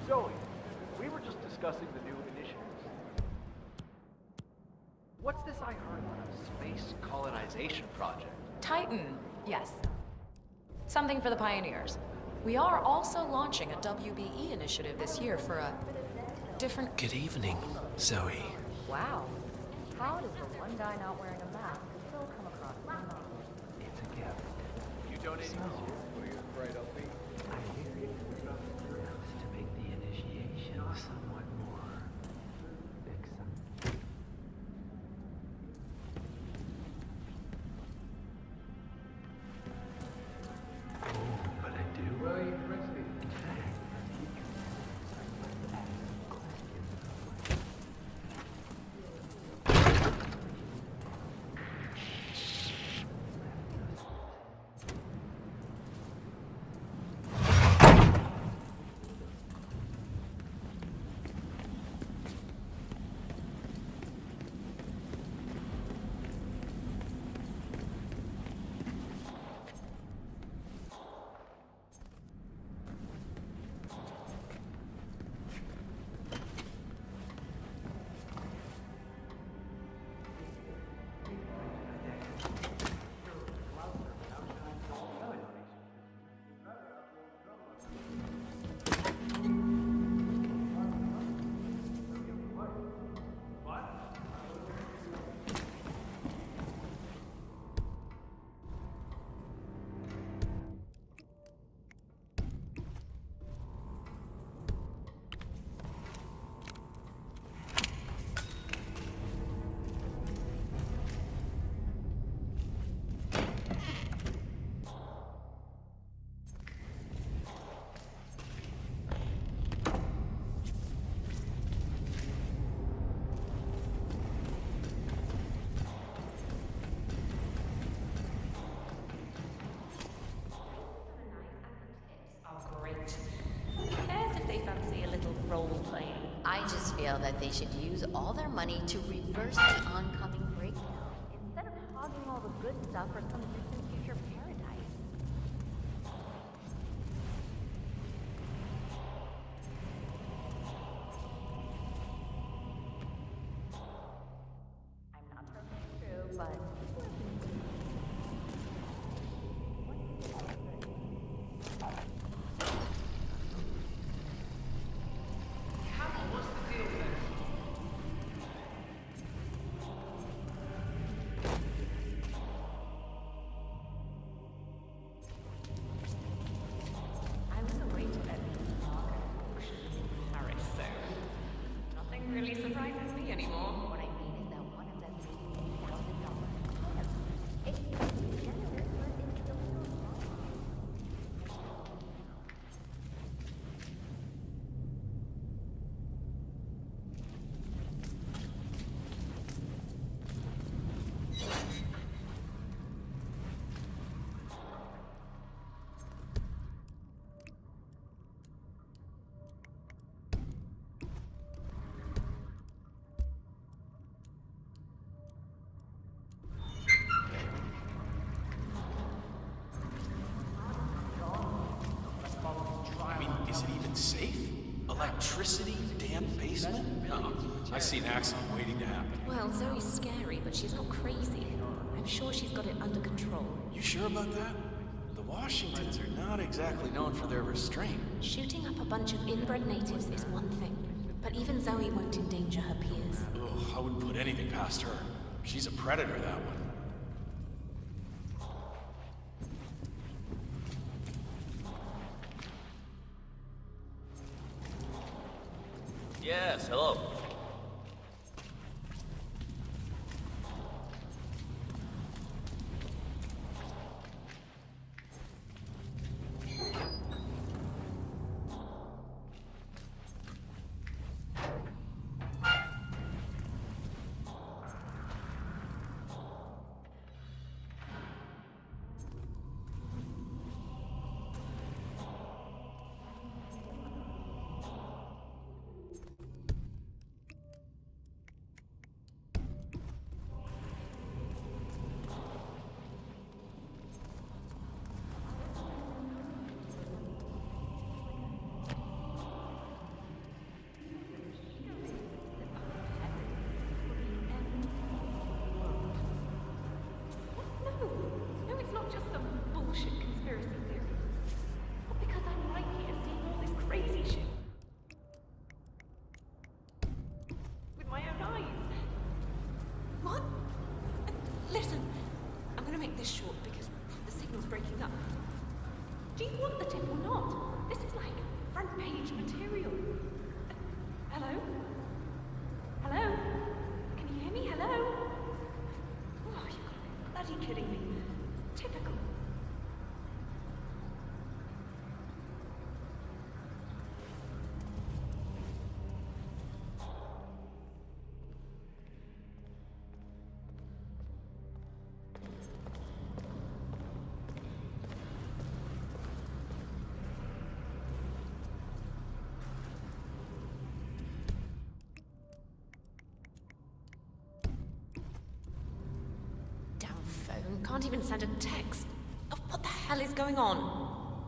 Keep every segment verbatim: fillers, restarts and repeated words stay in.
Zoe, we were just discussing the new initiatives. What's this I heard about a space colonization project? Titan, yes. Something for the pioneers. We are also launching a W B E initiative this year for a different... Good evening, Zoe. Wow. How does the one guy not wearing a mask still come across as not? It's a gift. You donating So, this year? What are you afraid of me? I hear it helps to make the initiation somewhat more exciting. Oh, but I do. Well, you Christy. In fact, you can ask questions. I just feel that they should use all their money to reverse the oncoming breakdown, instead of hogging all the good stuff for some distant future paradise. I'm not sure if it's true, but... Really surprises me anymore. What I mean is that one of them paid me one thousand dollars tip. It's generous, but it's still so small. Is it even safe? Electricity, damp basement? No. I see an accident waiting to happen. Well, Zoe's scary, but she's not crazy. I'm sure she's got it under control. You sure about that? The Washingtons are not exactly known for their restraint. Shooting up a bunch of inbred natives is one thing, but even Zoe won't endanger her peers. Ugh, I wouldn't put anything past her. She's a predator, that one. Yes, hello. Can't even send a text. Oh, what the hell is going on?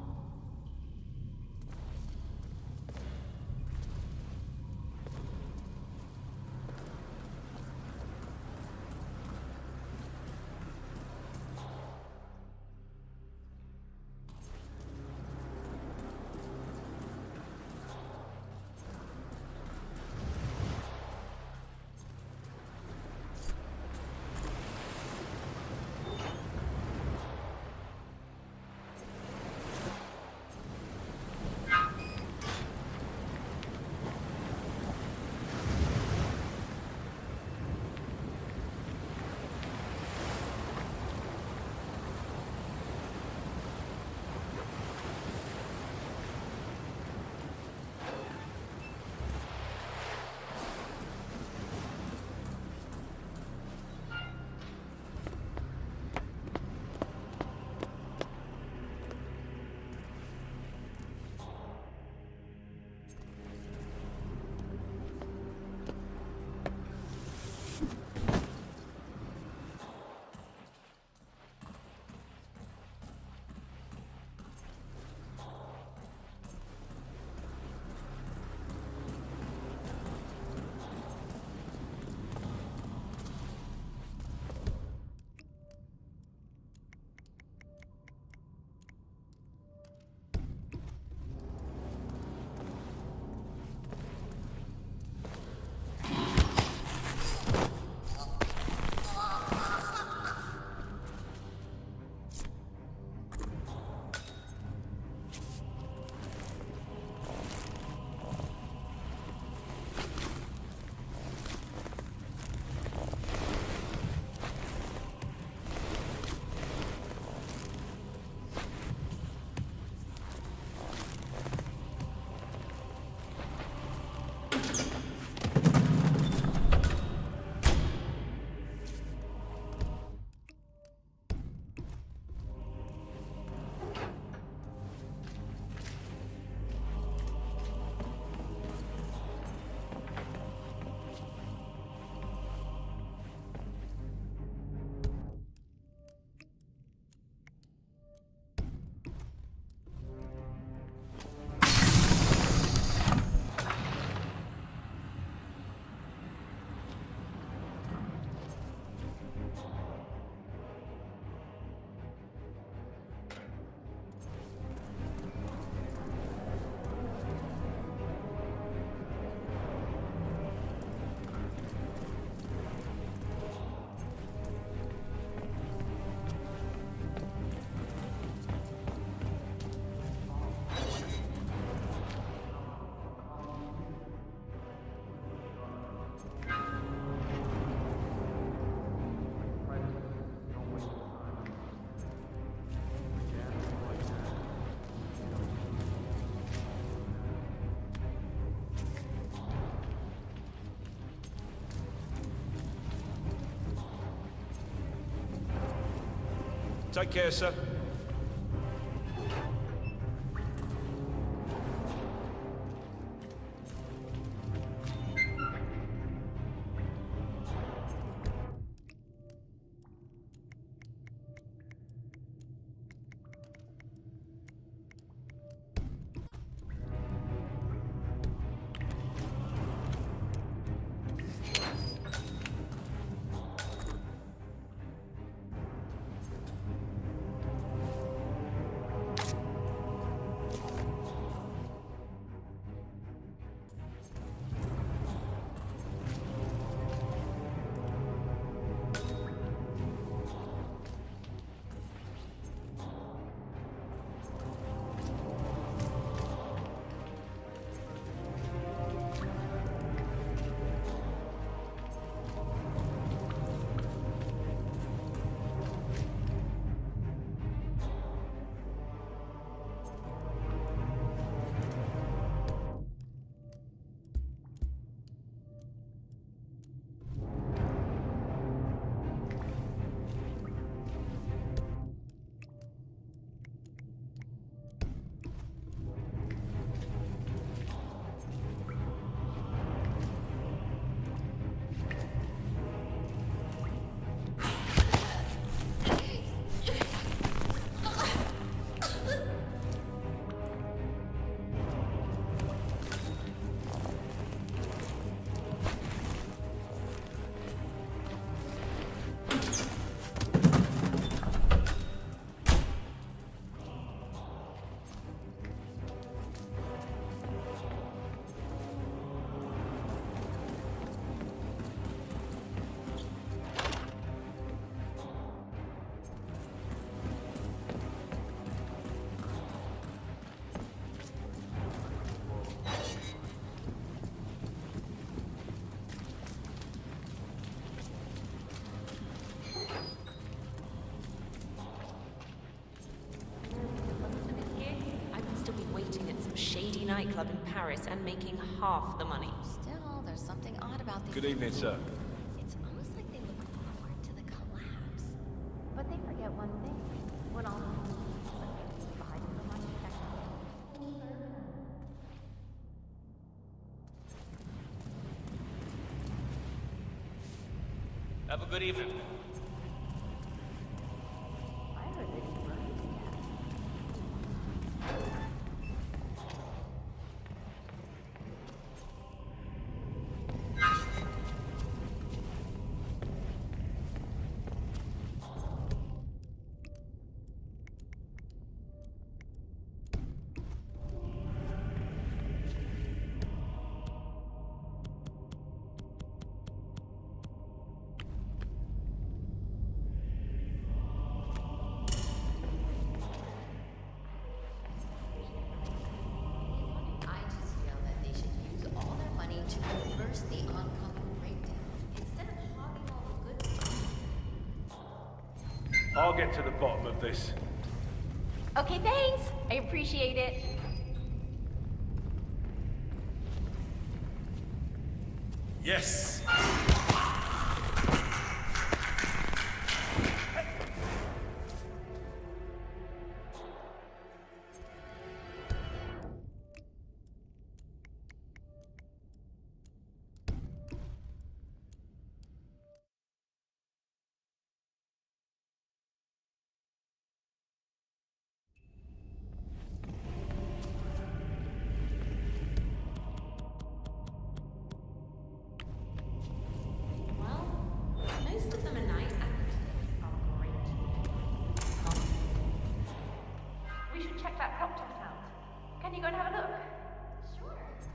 Take care, sir. shady nightclub in Paris and making half the money. Still, there's something odd about these Good evening, sir. It's almost like they look forward to the collapse. But they forget one thing. When all five so much Have a good evening. I heard that he burned to death. I just feel that they should use all their money to reverse the oncoming breakdown instead of hogging all the good stuff. I'll get to the bottom of this. Okay, thanks. I appreciate it. Yes! Well, most of them are nice actors. Are great. We should check that Proctor's out. Can you go and have a look? Sure.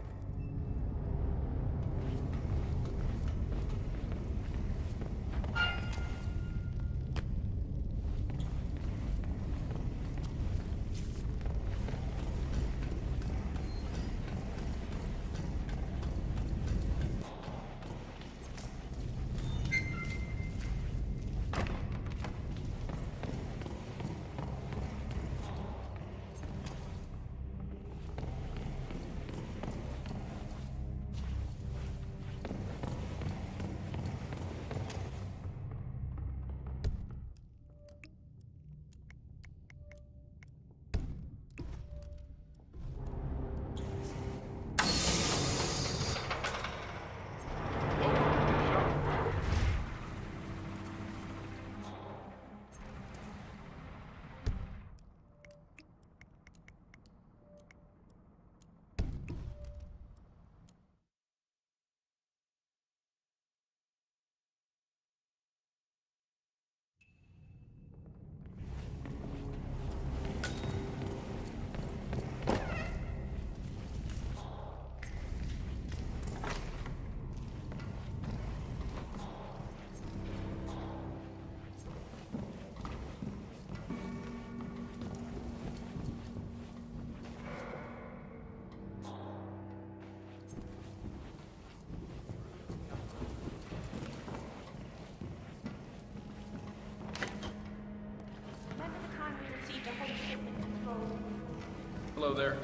Remember the time we received a whole shipment control? Hello there.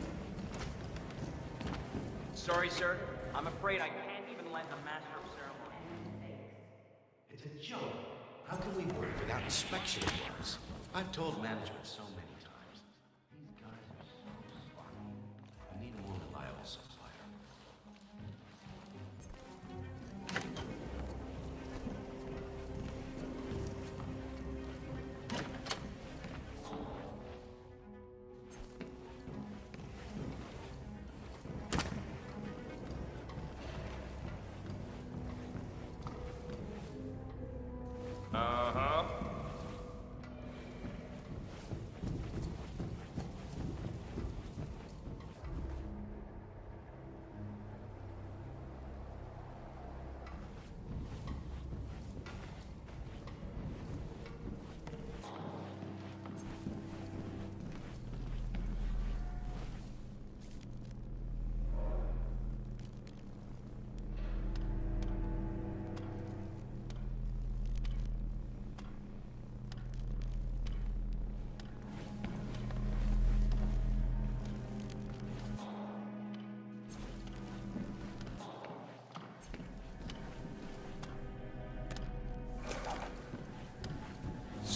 Sorry, sir. I'm afraid I can't even lend a master of ceremony. It's a joke. How can we work without inspection awards? I've told management so many times. These guys are so smart. We need a more reliable supplier. Uh-huh.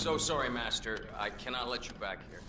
so sorry, Master. I cannot let you back here.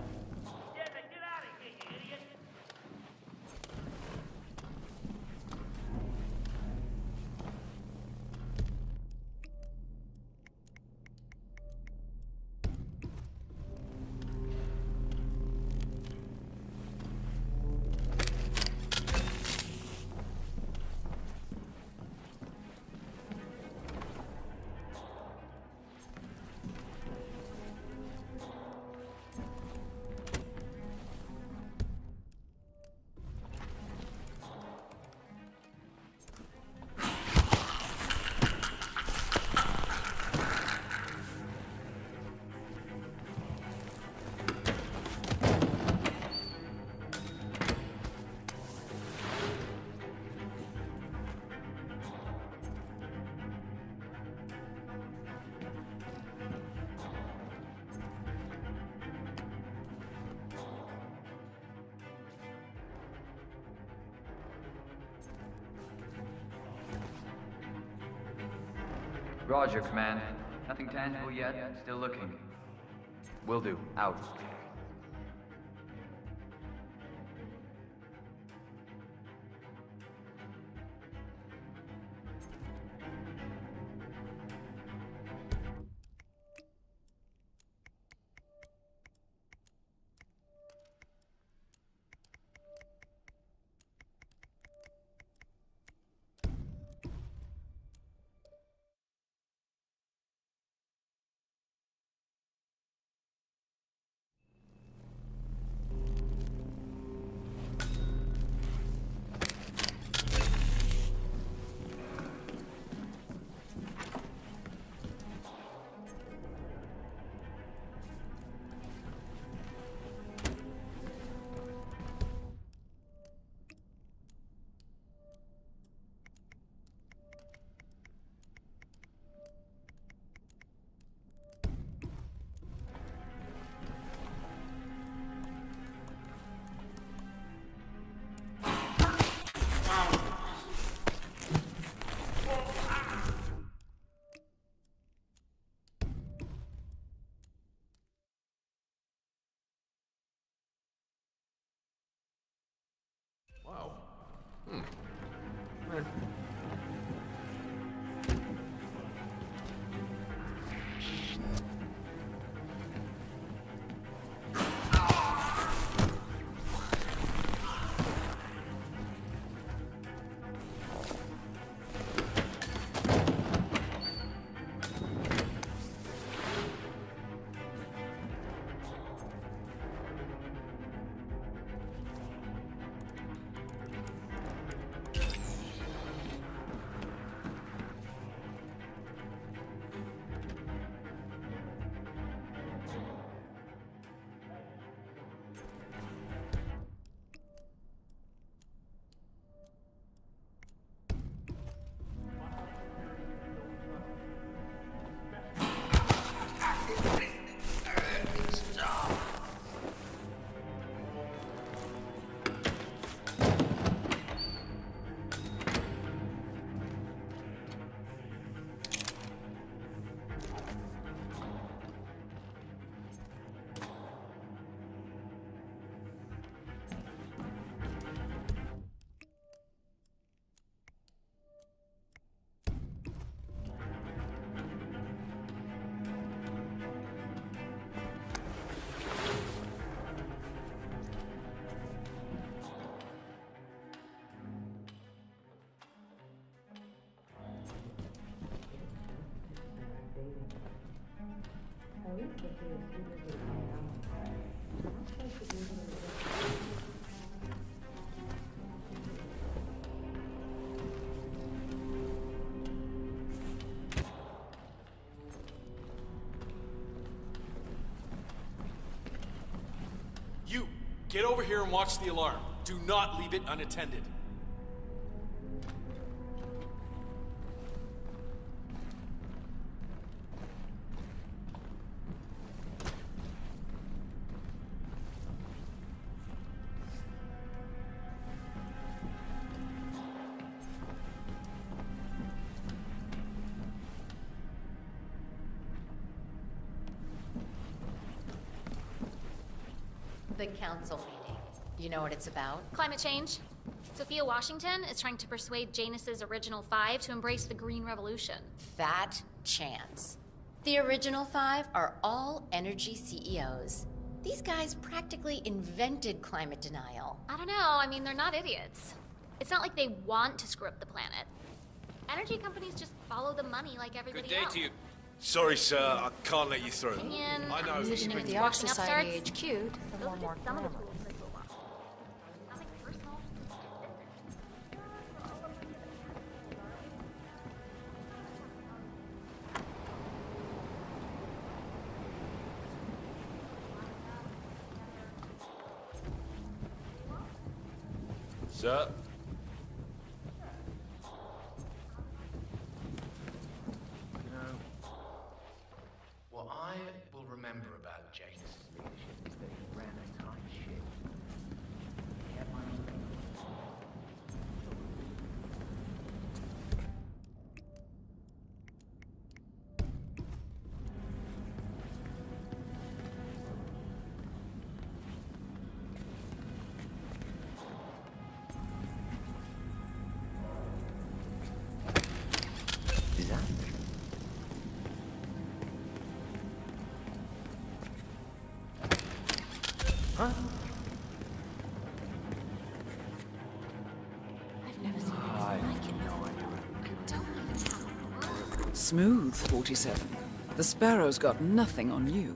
Roger, Command. Nothing tangible yet. Still looking. Will do. Out. Wow. Hmm. Eh. You, get over here and watch the alarm. Do not leave it unattended. the council meeting. You know what it's about? Climate change. Sophia Washington is trying to persuade Janus's original five to embrace the Green Revolution. Fat chance. The original five are all energy C E Os. These guys practically invented climate denial. I don't know, I mean, they're not idiots. It's not like they want to screw up the planet. Energy companies just follow the money like everybody Good day else. to you. Sorry, sir, I can't let you through. Opinion, I know. I'm Visiting at the walking Ark up Society starts. H Q to Those are perform more just some of the glamour. tools in the toolbox. Nothing personal. Sir? What I will remember about Janus' leadership is that he ran a tight ship. He had money. Disaster. Huh? I've never seen anything like it before. I don't even have. Smooth, forty-seven. The Sparrow's got nothing on you.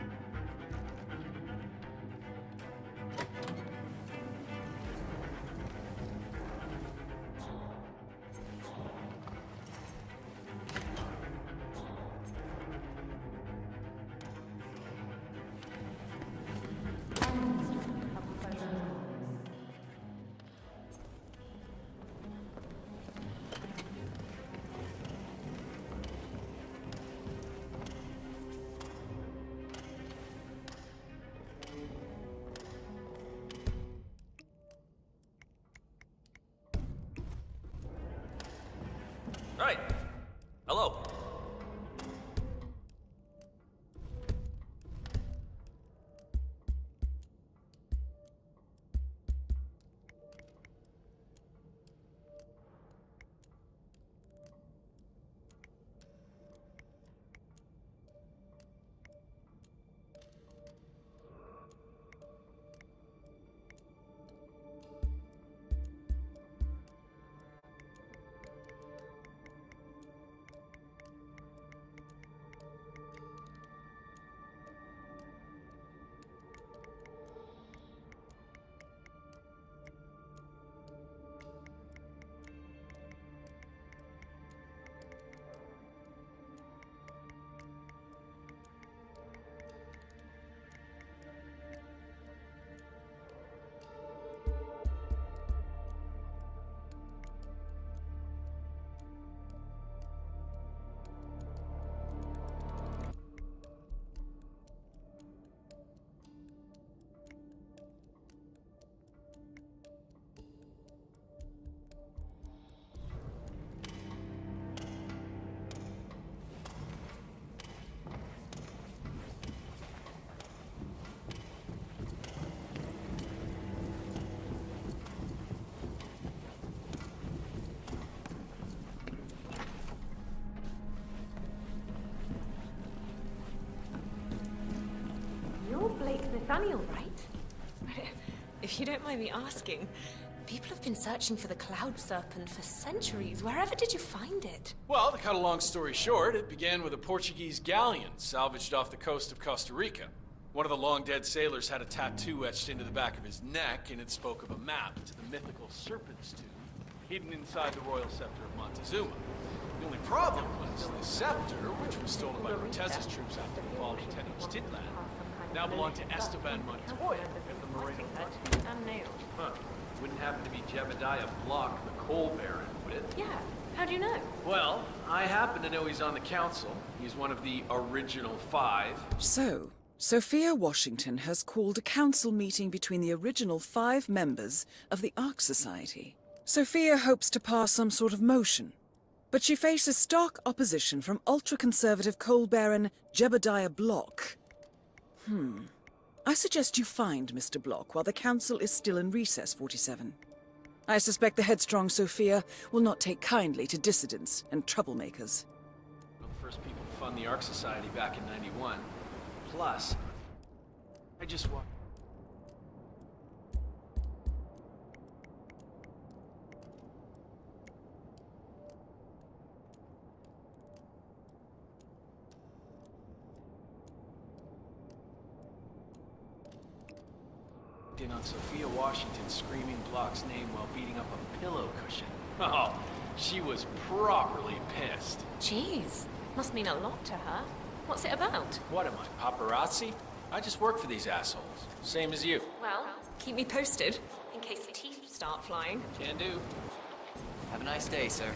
Right. Hello. You're Blake Nathaniel, right? If you don't mind me asking, people have been searching for the Cloud Serpent for centuries. Wherever did you find it? Well, to cut a long story short, it began with a Portuguese galleon salvaged off the coast of Costa Rica. One of the long-dead sailors had a tattoo etched into the back of his neck, and it spoke of a map to the mythical Serpent's Tomb, hidden inside the royal scepter of Montezuma. The only problem was the scepter, which was stolen by Cortez's troops after the fall of Tenochtitlan, now belonged to Esteban Montoya at the Moreno Front. Huh. Wouldn't happen to be Jebediah Block, the coal baron, would it? Yeah. How do you know? Well, I happen to know he's on the council. He's one of the original five. So, Sophia Washington has called a council meeting between the original five members of the Ark Society. Sophia hopes to pass some sort of motion, but she faces stark opposition from ultra-conservative coal baron Jebediah Block. Hmm. I suggest you find Mister Block while the Council is still in recess, forty-seven. I suspect the headstrong Sophia will not take kindly to dissidents and troublemakers. One of the first people to fund the Ark Society back in ninety-one. Plus, I just want... in on Sophia Washington screaming Block's name while beating up a pillow cushion. Oh, she was properly pissed. Jeez, must mean a lot to her. What's it about? What am I, paparazzi? I just work for these assholes. Same as you. Well, keep me posted, in case the teeth start flying. Can do. Have a nice day, sir.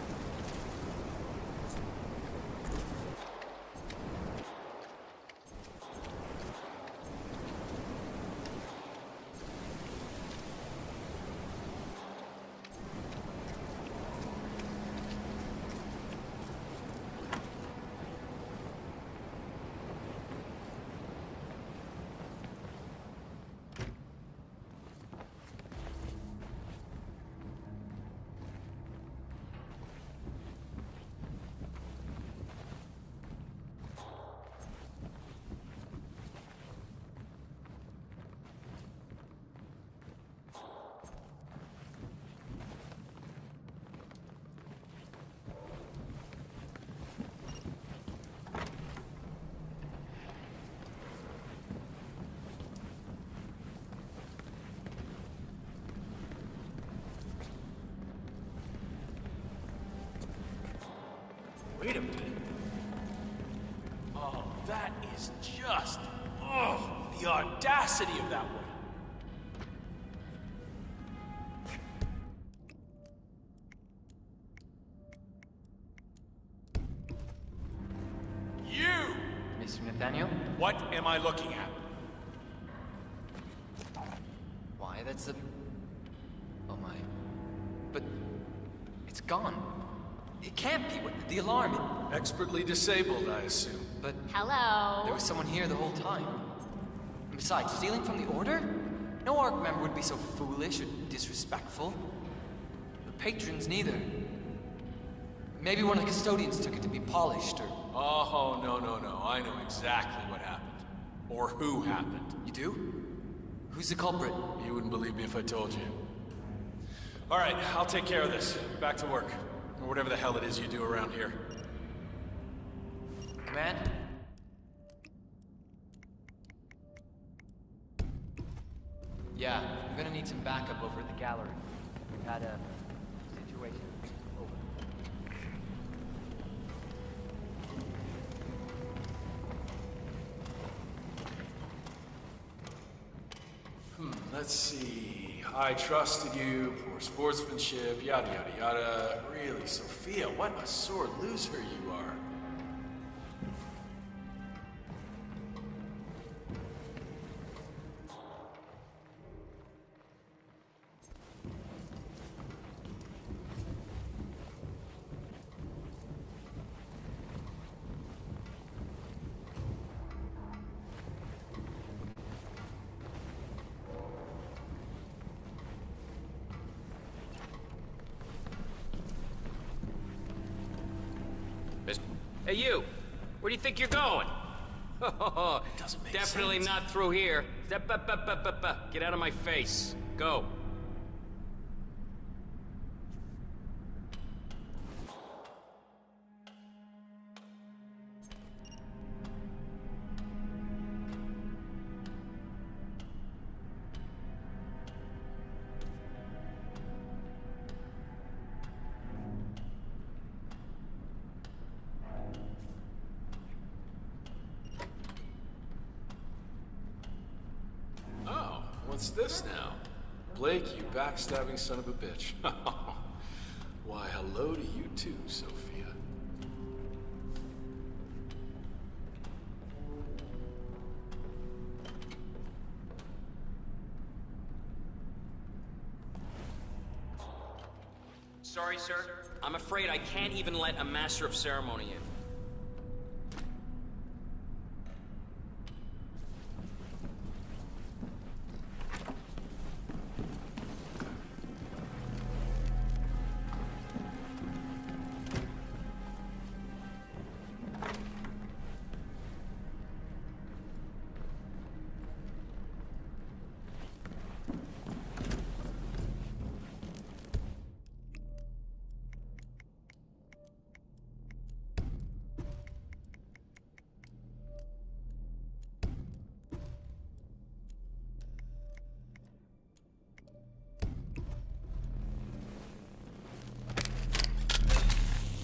Wait a minute. Oh, that is just... Oh, the audacity of that one. You! Mister Nathaniel? What am I looking at? Why, that's a... Oh my... But... it's gone. It can't be. What, the alarm. It... Expertly disabled, I assume. But... Hello? There was someone here the whole time. And besides, stealing from the Order? No Ark member would be so foolish or disrespectful. The patrons neither. Maybe one of the custodians took it to be polished, or... Oh, no, no, no. I know exactly what happened. Or who happened. You do? Who's the culprit? You wouldn't believe me if I told you. All right, I'll take care of this. Back to work. Or whatever the hell it is you do around here. Command? Yeah, I'm gonna need some backup over at the gallery. We've had a situation. Over. Hmm, let's see. I trusted you, poor sportsmanship, yada yada yada. Really, Sophia, what a sore loser you are. Hey, you! Where do you think you're going? Doesn't make Definitely sense. not through here. Step up, up, up, up, up. Get out of my face. Go. What's this now? Blake, you backstabbing son of a bitch. Why, hello to you too, Sophia. Sorry, sir. I'm afraid I can't even let a Master of Ceremony in.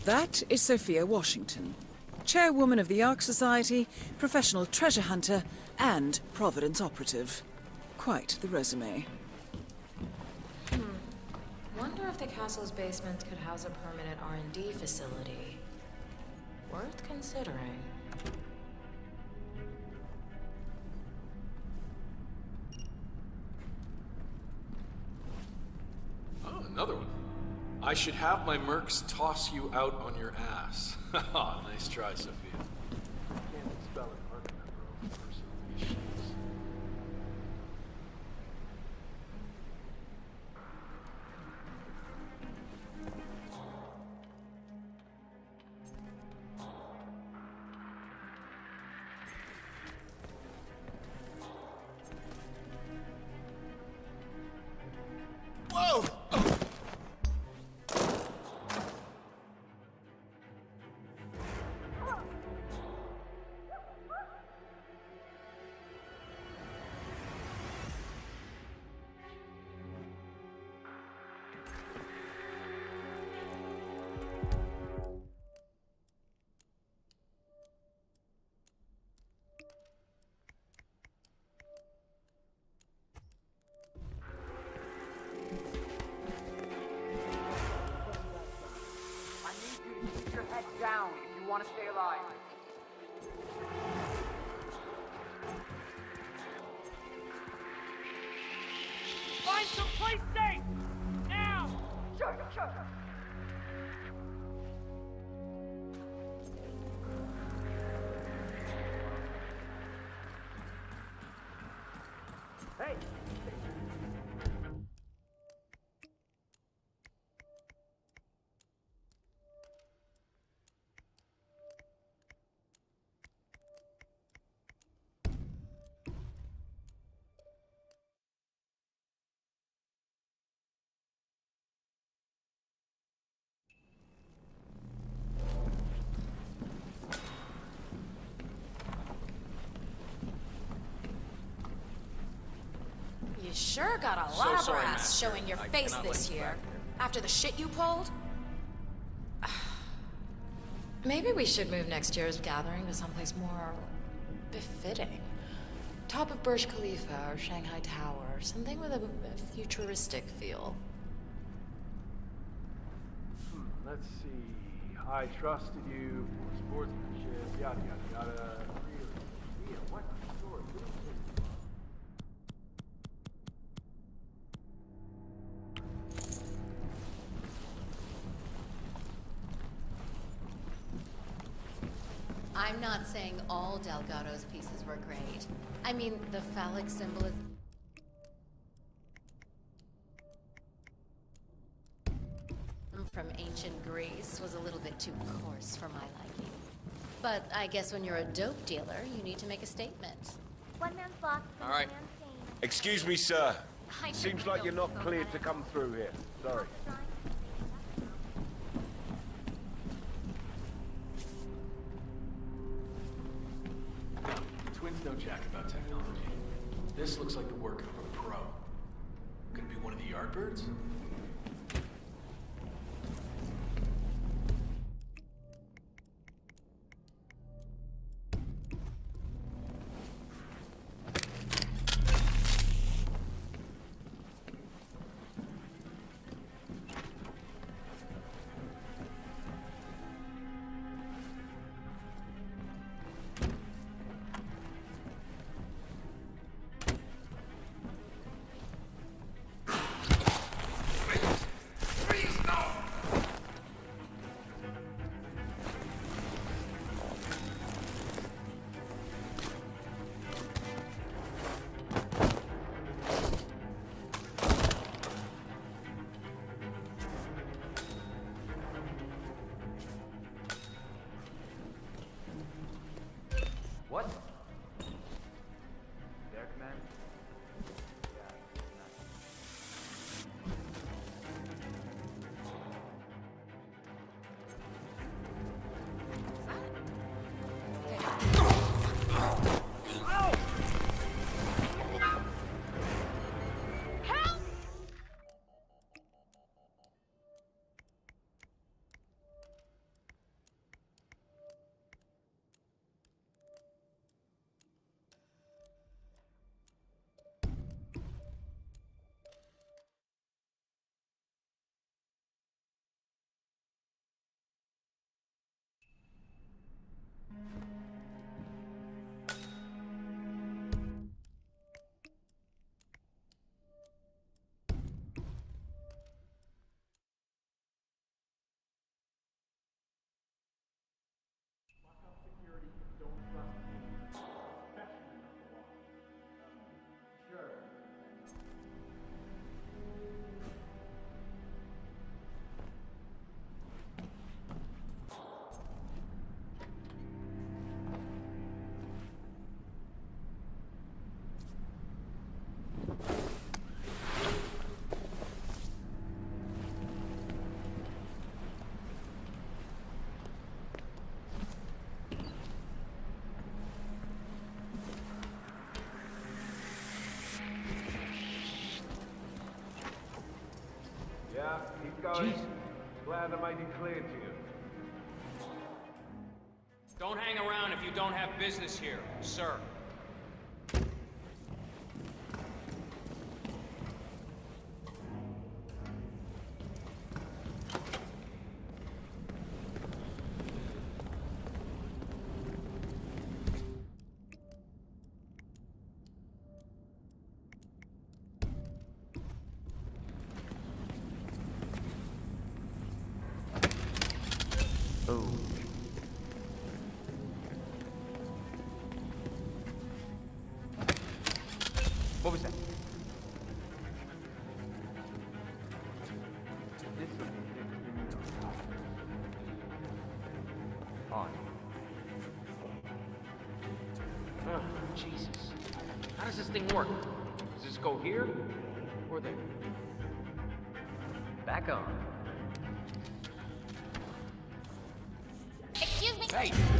That is Sophia Washington, chairwoman of the Ark Society, professional treasure hunter, and Providence operative. Quite the resume. Hmm. Wonder if the castle's basement could house a permanent R and D facility. Worth considering. Oh, another one. I should have my mercs toss you out on your ass. Haha, nice try, Sophia. Can't spell it hard enough, bro. Personal issues. Whoa! Down if you want to stay alive. Find some place safe! Now! Sure, sure. Hey! You sure got a So lot of sorry, brass Master. showing your I face cannot this let you year. back After the shit you pulled? Maybe we should move next year's gathering to someplace more befitting. Top of Burj Khalifa or Shanghai Tower, something with a, a futuristic feel. Hmm, let's see. I trusted you for sportsmanship, yada yada yada. Really? Yeah, what story? I'm not saying all Delgado's pieces were great. I mean, the phallic symbolism from ancient Greece was a little bit too coarse for my liking. But I guess when you're a dope dealer, you need to make a statement. One man's lost, All right. one man's gained. Excuse me, sir. I Seems certainly like you're don't not feel cleared bad. to come through here. Sorry. Twins know jack about technology. This looks like the work of a pro. Could it be one of the Yardbirds? Yeah, keep going. Jeez. Glad to make it clear to you. Don't hang around if you don't have business here, sir. Oh. What was that? On. Oh, Jesus. How does this thing work? Does this go here? Or there? Back on. Excuse me. Hey!